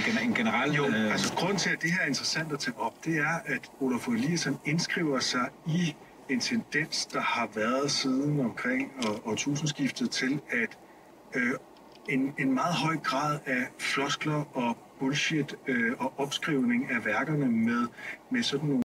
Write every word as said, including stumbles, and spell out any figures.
gen- en generel... Jo, øh... altså grund til, at det her er interessant at tage op, det er, at Olaf Eliasson indskriver sig i en tendens, der har været siden omkring årtusindskiftet til, at øh, en, en meget høj grad af floskler og bullshit øh, og opskrivning af værkerne med, med sådan nogle